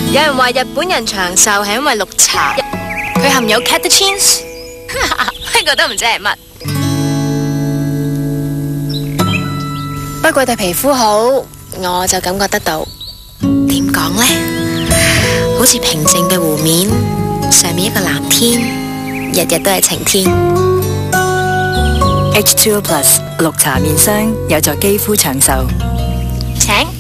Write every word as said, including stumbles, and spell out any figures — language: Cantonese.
有人話日本人長壽係因為綠茶，佢含有 catechins， 呢個都唔知係乜。不過對皮膚好，我就感覺得到。點講呢？好似平靜嘅湖面，上面一個藍天，日日都係晴天。 H two O Plus 綠茶面霜有助肌膚長壽。 請。